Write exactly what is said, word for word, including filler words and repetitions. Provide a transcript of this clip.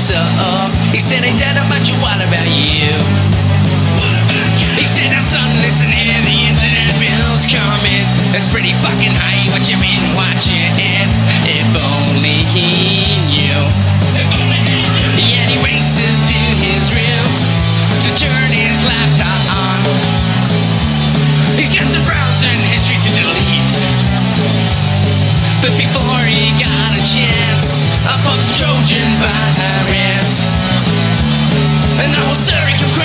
what's up? He said, ain't that about you, what about you? He said, now son, listen here, the internet bill's coming. That's pretty fucking high, what you been watching? If only he knew. Yeah, he races to his room to turn his laptop on. He's got some browsing history to delete, but before he got a chance, up pops Trojan virus, and the whole circuit